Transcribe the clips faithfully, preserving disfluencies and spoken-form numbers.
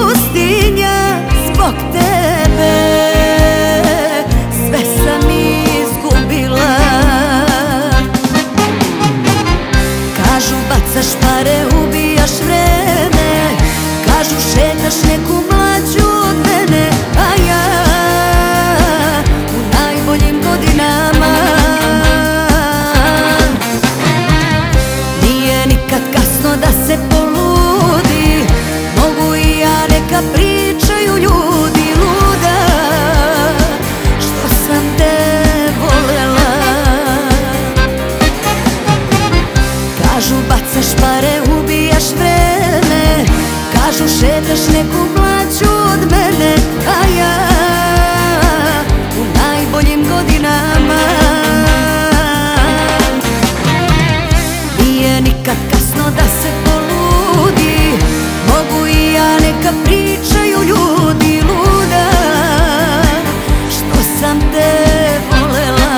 pustinja zbog tebe. Sve sam izgubila. Kažu bacaš pare, ubijaš vreme. Kažu šetaš neku mlađu od mene. A ja u najboljim godinama. Nije nikad kasno da se poludi. Mogu i ja, neka pričaju ljudi. Luda što sam te volela. Kažu bacaš pare, ubijaš vreme. Kažu šetaš neku mlađu od mene. A ja u najboljim godinama. Nije nikad kasno da se poludi. Mogu i ja, neka pričaju ljudi. Luda što sam te volela.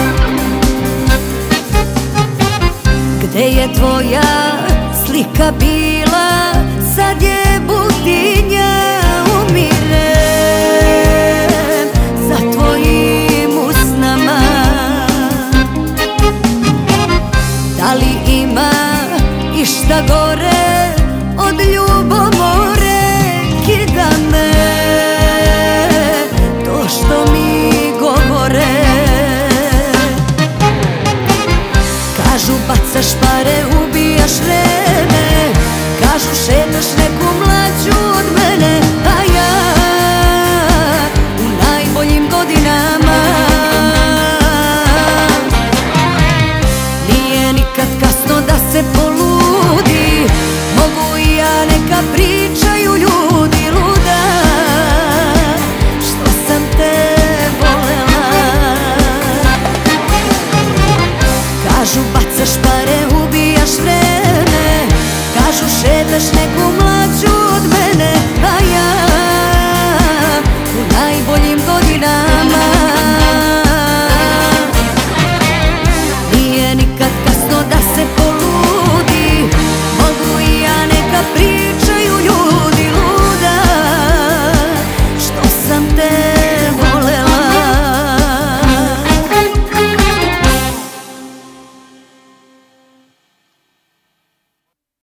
Gde je tvoja slika bila?